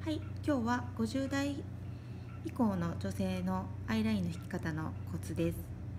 はい、今日は50代以降の女性のアイラインの引き方のコツです。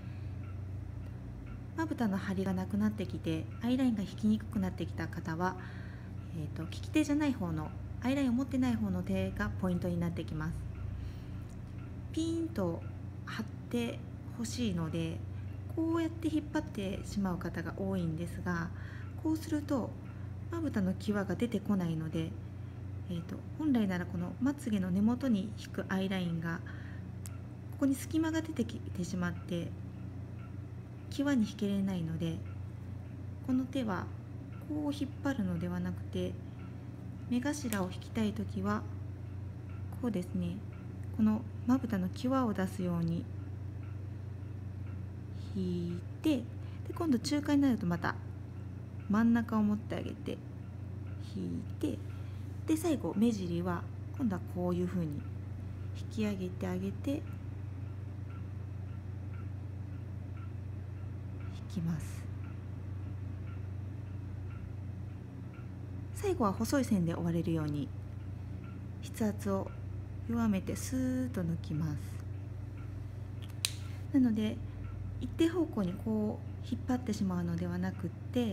まぶたの張りがなくなってきてアイラインが引きにくくなってきた方は、利き手じゃない方のアイラインを持ってない方の手がポイントになってきます。ピーンと張ってほしいので、こうやって引っ張ってしまう方が多いんですが、こうするとまぶたの際が出てこないので、本来ならこのまつげの根元に引くアイラインがここに隙間が出てきてしまって際に引けれないので、この手はこう引っ張るのではなくて、目頭を引きたいときはこうですね、このまぶたの際を出すように引いて、で今度中間になるとまた真ん中を持ってあげて引いて、で最後目尻は今度はこういう風に引き上げてあげて引きます。最後は細い線で終われるように筆圧を弱めてスーッと抜きます。なので一定方向にこう引っ張ってしまうのではなくって、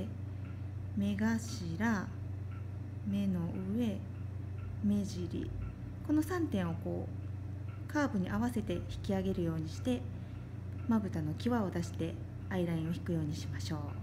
目頭、目の上、目尻、この3点をこうカーブに合わせて引き上げるようにして、まぶたの際を出してアイラインを引くようにしましょう。